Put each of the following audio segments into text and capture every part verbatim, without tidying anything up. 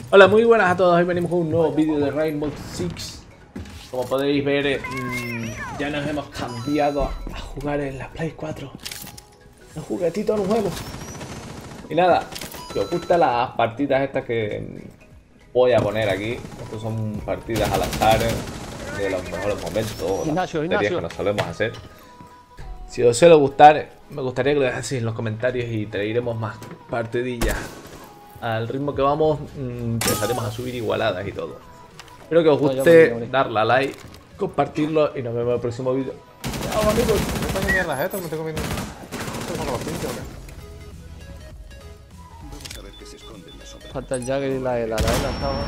Hola, muy buenas a todos, hoy venimos con un nuevo vídeo de Rainbow Six. Como podéis ver, mmm, ya nos hemos cambiado a jugar en la Play cuatro. Un juguetito nuevo. Y nada, si os gustan las partidas estas que voy a poner aquí, estas son partidas al azar de los mejores momentos, Ignacio, las series Ignacio. que nos solemos hacer. Si os suele gustar, me gustaría que lo dejaseis en los comentarios y traeremos más partidillas. Al ritmo que vamos, mmm, empezaremos a subir igualadas y todo. Espero que os guste, darle a like, compartirlo y nos vemos en el próximo vídeo. Chao amigos. ¿Qué pasa mierda es esto? Me estoy comiendo. ¿Esto con los pinchos o qué? Vamos a ver qué se esconde en la sombra. Falta el Jagger y la Ela, la Ela estaba.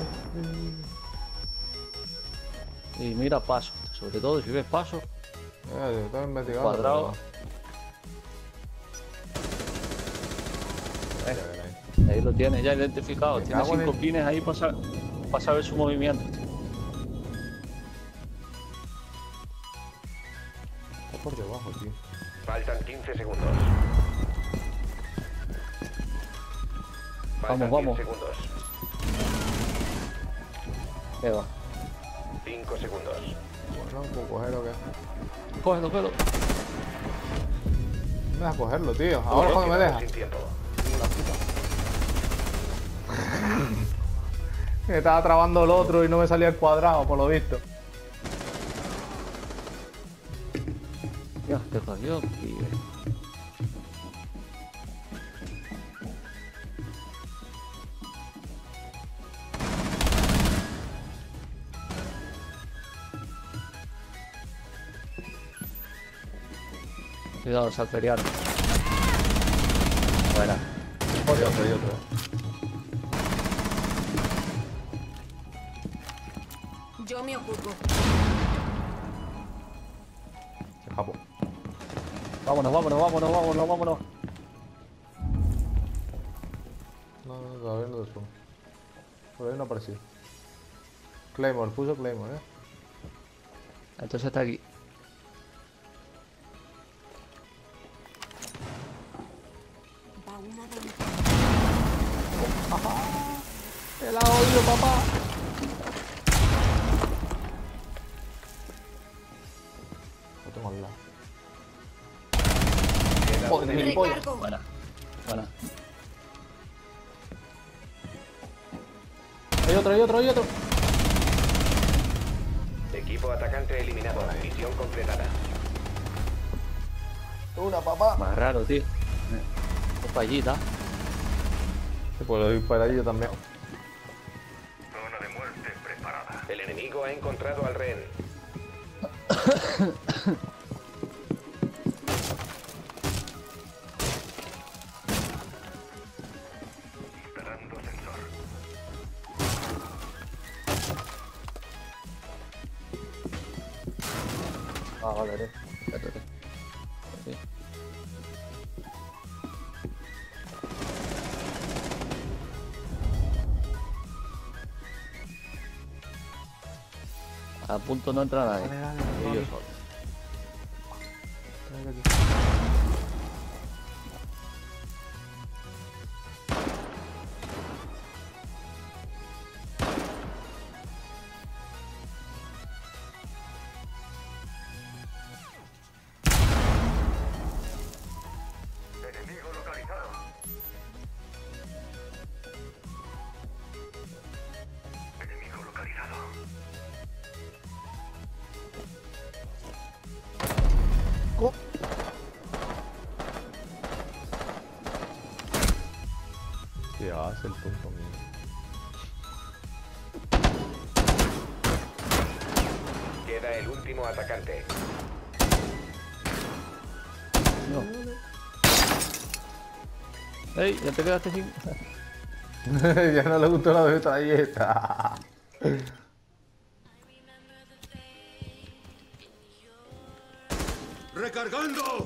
Y mira paso, sobre todo si ves paso. Eh, yo estaba investigando. Cuadrado. Pero... Eh, Ahí lo tienes ya identificado. Me Tiene cago en cinco el- pines ahí para sa para saber su movimiento. está por debajo, tío. Faltan quince segundos. Vamos, Faltan vamos. diez segundos. Ahí va. cinco segundos. Bueno, puedo cogerlo, ¿qué? Cógelo, cógelo. No me deja cogerlo, tío. Ahora cuando me deja. Sin tiempo. La puta. Me estaba trabando el otro y no me salía el cuadrado, por lo visto. Ya, te jodió, pibe. Cuidado, salferiar. Buena. Otro, otro y otro. Yo me ocupo. Se escapó. Vámonos, vámonos, vámonos, vámonos, vámonos. No, no, todavía no lo subo. Por ahí no apareció. Claymore, puso Claymore, eh. Entonces está aquí. Va una de ¡Te la odio, papá! Lo tengo al lado. Joder, gilipollas. recargo. Buena. Buena. Hay otro, hay otro, hay otro. Equipo atacante eliminado. Misión completada. Una, papá. Más raro, tío. Es fallita. Se puede ir para allí también. Zona de muerte preparada. El enemigo ha encontrado al rehén. Instalando sensor. Ah, vale, vale. Espérate. Sí. A punto no entra nadie. Dale, dale, Y dale. yo solo. Trae aquí. Enemigo localizado. Enemigo localizado. ¿Qué hace el punto mío? Queda el último atacante. No. ¡Ey! Ya te quedaste sin. Ya no le gustó la metralleta. ¡Recargando!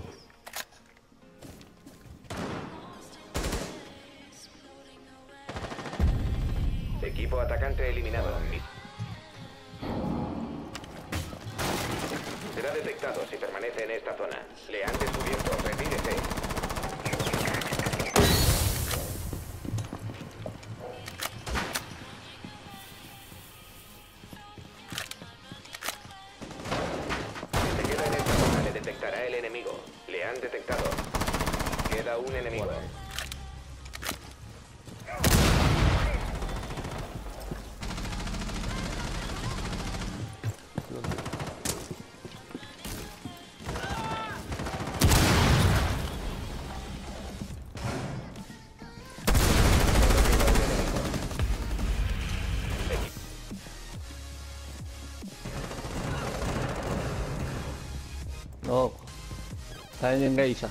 Equipo atacante eliminado. Será detectado si permanece en esta zona. Le han descubierto. Retírese. Queda un enemigo. No. Está en Geisha.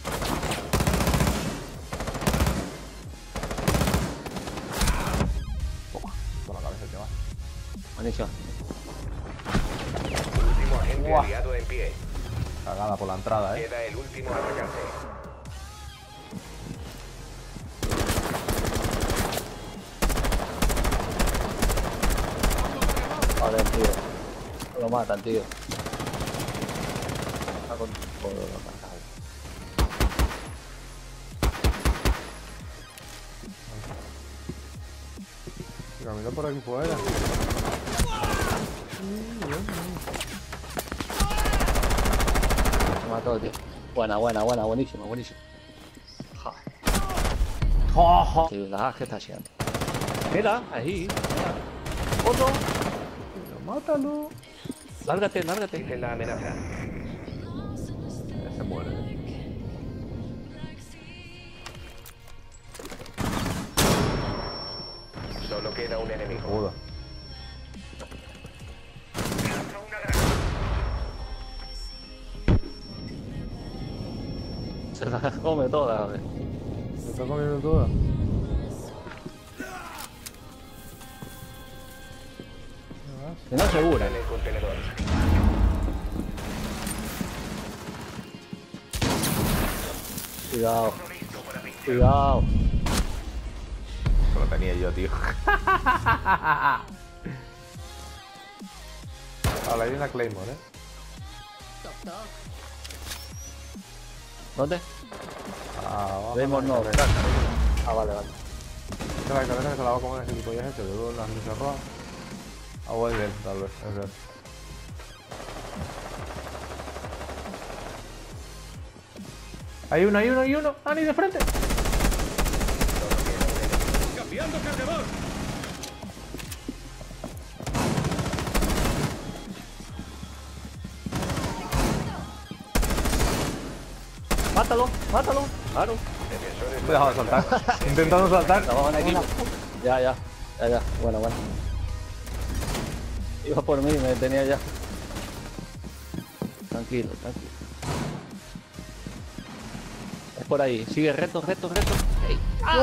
Con la cabeza que va. Buenísimo. Último agente Buah. aliado en pie. Cagada por la entrada, eh. Queda el último atacante. Joder, tío. Lo matan, tío. Está con todo lo matado. Camina por aquí fuera. Se mató, tío. Buena, buena, buena, buenísimo, buenísimo. Ja. ¡Jo, jo! Tío, la que está haciendo. Mira, ahí. Otro. ¡Mátalo! Lárgate, lárgate. Dicen la amenaza. Se muere. Solo queda un enemigo. Joda. Se la come toda, a ver. Se está comiendo toda. Si no, segura. En el contenedor. Cuidado. Cuidado. Eso lo tenía yo, tío. Ahora hay una Claymore, eh. Toc, toc. ¿Dónde? Ah, vamos. Vemos no. Espera, Ah, vale, vale. espera, que se la va a comer ese gilipollas ese. Le veo las luces rojas. Ah, o es de él, tal vez. Es de él. Hay uno, hay uno, hay uno. ¡Ani, de frente! ¡Cambiando cargador! Mátalo, mátalo. Claro. Defensores Me he dejado de saltar. Intentando saltar. Estamos en equipo. Ya, ya. Ya, ya. Bueno, bueno. Iba por mí, me tenía ya. Tranquilo, tranquilo. Es por ahí. Sigue recto, recto, recto. ¡Ey!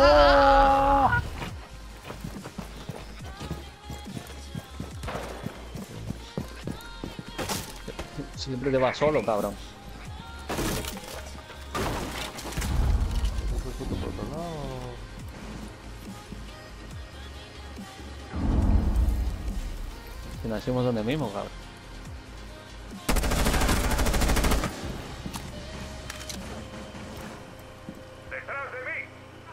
Siempre te vas solo, cabrón. Si nacimos donde mismo, cabrón. ¡Detrás de mí!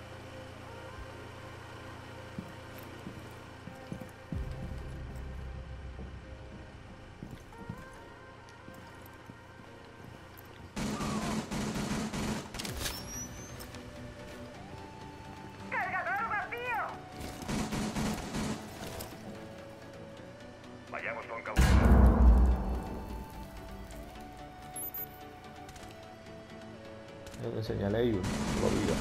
Vayamos con cautela. Yo le señalé y lo vi.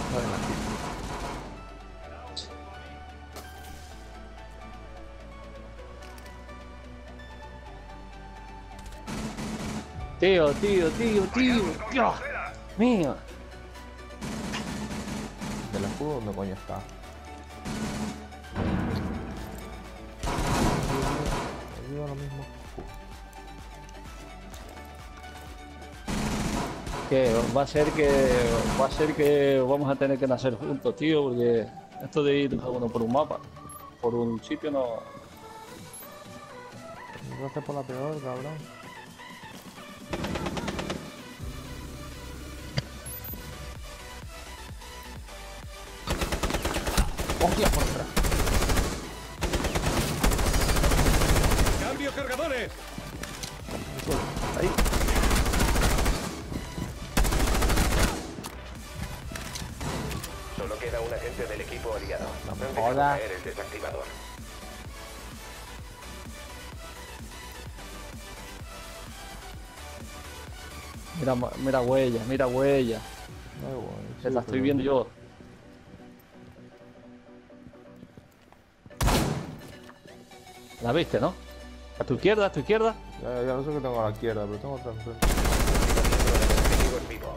Tío, tío, tío, tío. Dios mío. ¿Del escudo dónde coño está? Yo digo lo mismo. Que va a ser que va a ser que vamos a tener que nacer juntos, tío, porque esto de ir uno por un mapa, por un sitio no. No sé por la peor, cabrón. ¡Hostia, por detrás! ¡Cambio cargadores! Ahí. Opción de Hola. sustraer el desactivador. Mira, mira huella, mira huella. Ay, bueno, Que sí, la estoy pero- viendo yo. La viste, ¿no? A tu izquierda, a tu izquierda. Ya, ya no sé que tengo a la izquierda, pero tengo otra enfrente. Enemigo en vivo.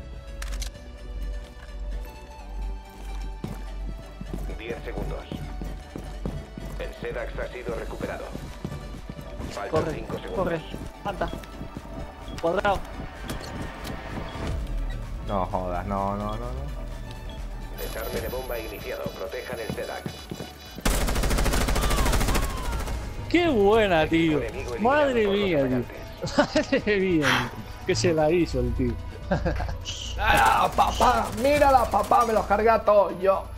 diez segundos. El Sedax ha sido recuperado. Faltan Corre, cinco segundos. corre. Anda. Cuadrado. No jodas, no, no, no, no. Desarme de bomba iniciado. Protejan el Sedax. Qué buena, tío. Enemigo eliminado Madre por los mía, tío. atacantes. Madre mía, tío. Que se la hizo el tío. ¡Ah, papá! ¡Mírala, papá! Me los cargué a todos yo.